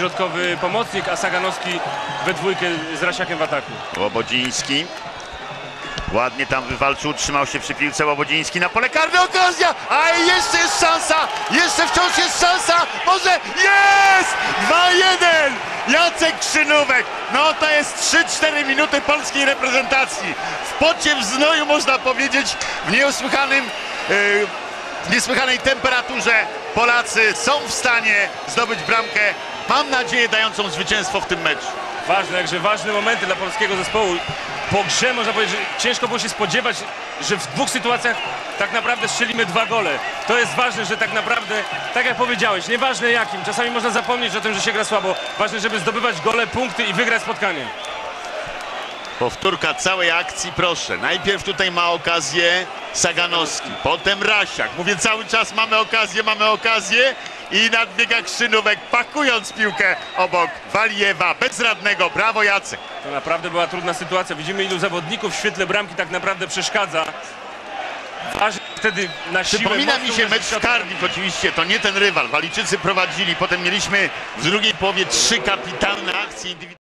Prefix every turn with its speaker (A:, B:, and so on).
A: środkowy pomocnik, a Saganowski we dwójkę z Rasiakiem w ataku.
B: Łobodziński. Ładnie tam wywalczył, trzymał się przy piłce Łobodziński na pole karne, okazja! A jeszcze jest szansa! Jeszcze wciąż jest szansa! Może jest! 2-1! Jacek Krzynówek! No to jest 3-4 minuty polskiej reprezentacji. W pocie, w znoju można powiedzieć, w niesłychanej temperaturze Polacy są w stanie zdobyć bramkę, mam nadzieję, dającą zwycięstwo w tym meczu.
A: Ważne, jakże ważne momenty dla polskiego zespołu. Po grze można powiedzieć, że ciężko było się spodziewać, że w dwóch sytuacjach tak naprawdę strzelimy 2 gole. To jest ważne, że tak naprawdę, tak jak powiedziałeś, nieważne jakim, czasami można zapomnieć o tym, że się gra słabo. Ważne, żeby zdobywać gole, punkty i wygrać spotkanie.
B: Powtórka całej akcji, proszę. Najpierw tutaj ma okazję Saganowski, potem Rasiak. Mówię cały czas, mamy okazję i nadbiega Krzynówek, pakując piłkę obok Walijewa, bezradnego. Brawo, Jacek.
A: To naprawdę była trudna sytuacja. Widzimy, ilu zawodników w świetle bramki tak naprawdę przeszkadza. Ważne wtedy na siłę.
B: Przypomina mi się mecz w Cardiff, oczywiście, to nie ten rywal. Walijczycy prowadzili, potem mieliśmy w drugiej połowie 3 kapitalne akcje indywidualne.